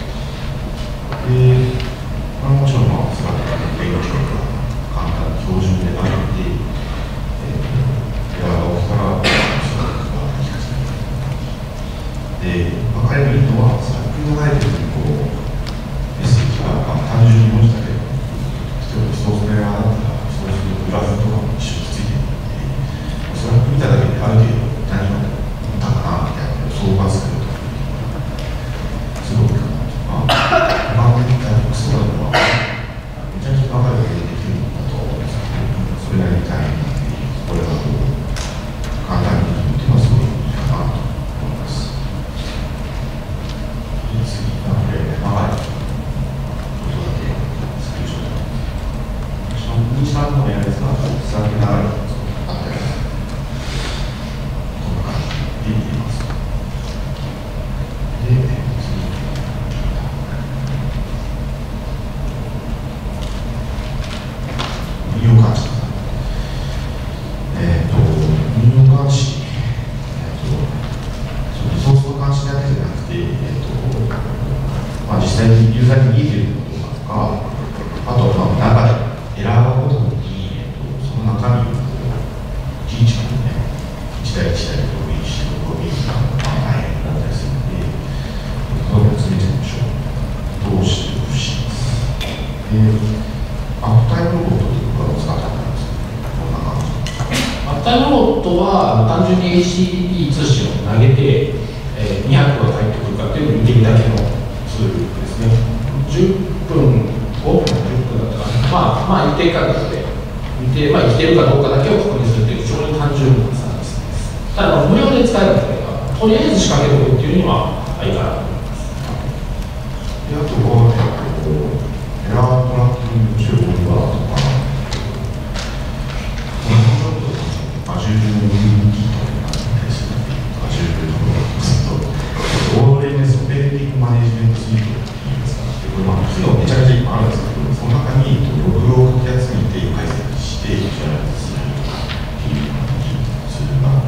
なんです。で、もちろん、スラックの連携が簡単に標準であって、エラーが起きたら、スラックができ始める。で、彼のいいのは、スラックに流れてるメッセージが、単純に文字だけで、例えばリソースのエラーだったら、リソースのグラフとかも一緒についてるので、スラック見ただけである程度何が見たかなみたいな予想がつくると。すごく、番組みたいなそうなのは、めちゃくちゃ分かるだけでできるんだと思うんですけど、それなりに大変なので、これが簡単にできるっていうのはすごいいいかなと思います。次なので、長いことだけスクリーンショット。2、3のやるやつが、スラック長いあったり、こんな感じで見ています。で、運用監視ですね。運用監視、リソースの監視だけじゃなくて、実際にユーザーに見えていることとか、あとは中でエラーが起こったときに、その中身をいちいち一台一台ログインしてログインが大変だったりするので、これを詰めてみましょう。どうしてほしいです。アップタイムロボットというのを使ってたんですけど、こんな感じ。 アップタイムロボットは単純に HTTP 通信を投げて、200が返ってくるかというのを見てみるだけのツールですね。10分、5分、10分だったかな。一定間隔で見て、生きているかどうかだけを確認するという非常に単純なサービスです。ただ、無料で使えるので、とりあえず仕掛けておくというにはいいかなと思います。 で、あとは、エラートラッキング中央はとか、Azure の人気というのがあったりするので、Azure のOLMS オペレーティングマネジメントスイートっていうんですか、これ普通のめちゃくちゃいっぱいあるんですけど、その中にログをかき集めて解析してビジュアライズするっていうツールがあって、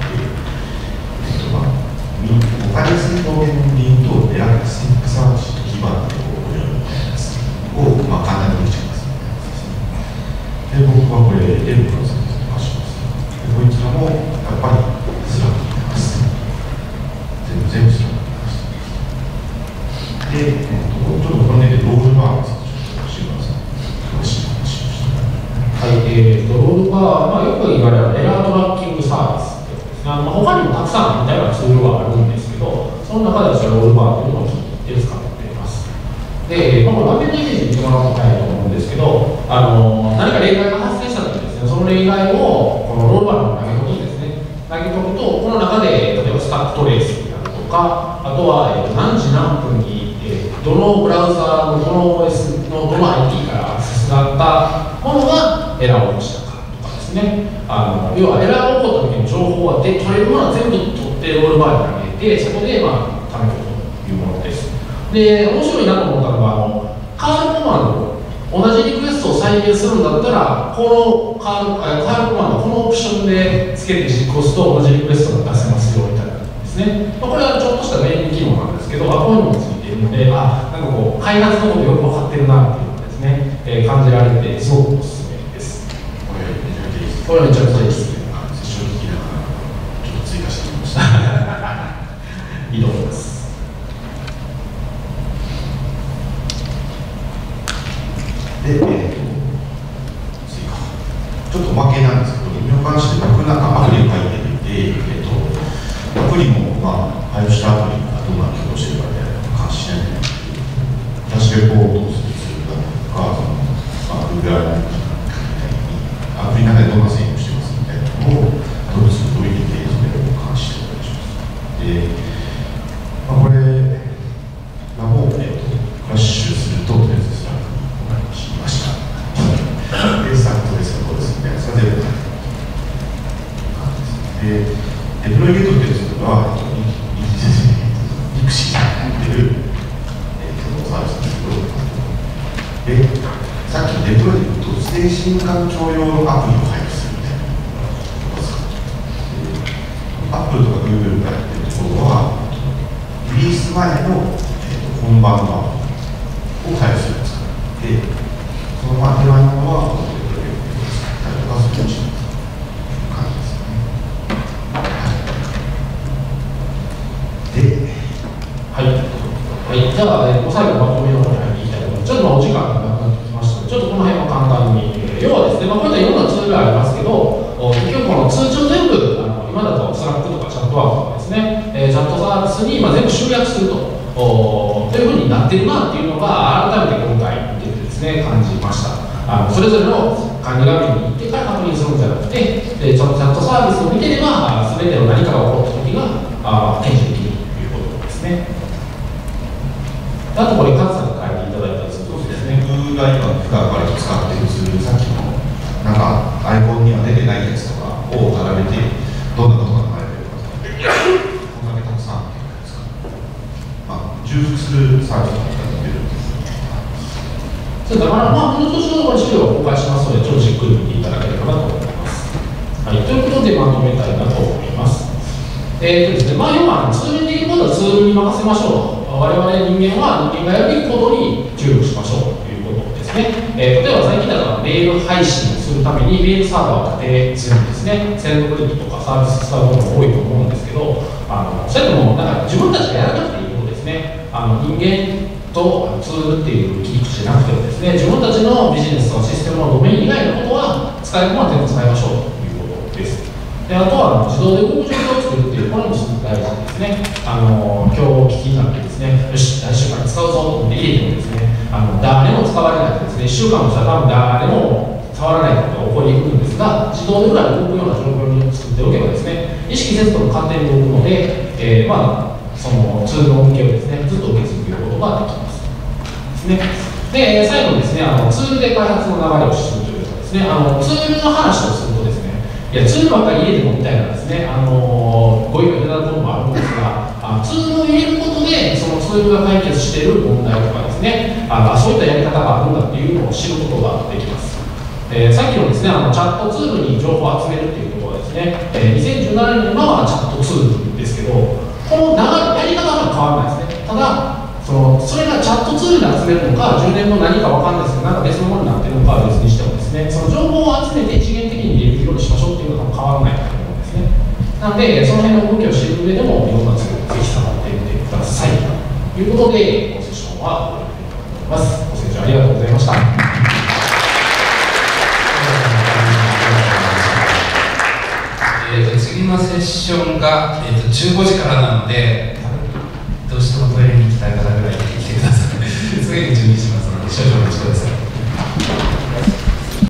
分かりやすい表現で言うと、エラースティックサーチとキーワードで覚えるみたいなやつを簡単にできちゃいますみたいなやつですね。で、僕はこれ、Lプロセスとかします。で、こいつらもやっぱりスラックになります。全部スラックになります。で、ちょっとこの辺でロールバーについて教えてください。詳しい話をしてください。 はい、ロールバー、よく言われるエラートラッキングサービスってことですね。他にもたくさん似たようなツールはあるんですけど、その中で私はロールバーというのを気に入って使っています。で、この画面のイメージ見てもらうと早いと思うんですけど、何か例外が発生したときですね、その例外をこのロールバーに投げとくんですね。投げとくと、この中で例えばスタックトレースになるとか、あとは、何時何分に、どのブラウザーのどの OS のどの IP からアクセスがあったものがエラーを起こしたかとかですね。要はエラーが起こった時の情報は取れるものは全部取ってロールバーに投げて、そこで貯めるというものです。で、面白いなと思ったのが、カールコマンド、同じリクエストを再現するんだったら、このカールコマンド、このオプションでつけて実行すると同じリクエストが出せますよみたいなですね。これはちょっとした便利機能なんですけど、こういうのもついているので、なんかこう、開発のことよく分かってるなっていうのがですね、感じられて、すごくおすすめです。 これめちゃくちゃいいです。 これめちゃくちゃいいです。 セッション聞きながら、ちょっと追加してみました。 いいと思います。 で、追加。ちょっとおまけなんですけど、運用監視で僕なんかアプリを書いていて、 プリも、配布したアプリがどんな機能しているかみたいなのを監視しないといけない。キャッシュレポートをするツールだとか、Googleアプリの中でどんな製品をしてますみたいなのを、どういうページで監視しております。で、これがもう、クラッシュすると、とりあえずスラックにしました。で、スタックですが、こうですみたいなやつが出る感じです。で、デプロイゲートっていうのは、ミクシーに入ってるサービスなんですけど、で、さっきデプロイで突然新環境用のアプリを配布するみたいな。アップルとか Google がやってるところは、リリース前の本番のアプリを配布するんですから。で、その手前のものは、デプロイゲートを使ったりとかするという感じですね。 はい、じゃあ、最後まとめの方に入っていきたいと思います。ちょっとお時間がなくなってきましたので、ちょっとこの辺は簡単に、要はですね、こういったいろんなツールがありますけど、結局この通知を全部、今だとスラックとかチャットワークとかですね、チャットサービスに全部集約するというふうになってるなっていうのが、改めて今回見ててですね、感じました。それぞれの管理画面に行ってから確認するんじゃなくて、チャットサービスを見てれば、全ての何かが起こった時が検知できるということですね。あとこれ、カズさんに書いていただいたやつですね。 僕が今、普段割と使っているツール、さっきのなんかアイコンには出てないやつとかを並べて、どんなことが流れてるかとか、こんだけたくさんあるんですか。重複するサービスの方が出るんです。 そうだから、この年の資料を公開しますので、ちょっとじっくり見ていただければなと思います。はい、ということで、まとめたいなと思います。ですね、要はツールにできることはツールに任せましょうと。我々人間は人間がやるべきことに注力しましょうということですね。例えば最近だとメール配信をするためにメールサーバーを立てずにですね、専属機とかサービス使うことも多いと思うんですけど、それともなんか自分たちがやらなくていいことですね。人間とツールっていう切り口じゃなくてもですね、自分たちのビジネスのシステムのドメイン以外のことは使えるものは全部使いましょうということです。で、あとは自動で動く状況を作るっていうこれもすごく大事ですね。今日お聞きになってですね、よし、来週から使うぞと思って入れてもですね、誰も使われないとですね、1週間もしたら多分誰も触らないことが起こりうるんですが、自動で裏で動くような状況に作っておけばですね、意識せずとも勝手に動くので、そのツールの恩恵をですね、ずっと受け継ぐことができます。ですね。で、最後にですね、ツールで開発の流れをするというかですね、ツールの話をするとですね、いやツールばっかり入れてもみたいなですね、ご意見いただくこともあるんですが、ツールを入れることで、そのツールが解決している問題とかですね、そういったやり方があるんだっていうのを知ることができます。さっきのですね、チャットツールに情報を集めるっていうことはですね、2017年の今はチャットツールですけど、このやり方は変わらないですね。ただ、それがチャットツールに集めるのか、10年後何か分かんないですけど、なんか別のものになってるのかは別にしてもですね、その情報を集めて一元的に入れるようにしましょうっていうのは変わらないと思うんですね。なので、その辺の動きを知る上でも、いろんなツールをぜひ触ってみてください。ということで、このセッションは終わりたいと思います。ご清聴ありがとうございました。 次のセッションが、15時からなので、どうしてもトイレに行きたい方ぐらい来てください。すぐに準備しますので、少々お待ちください。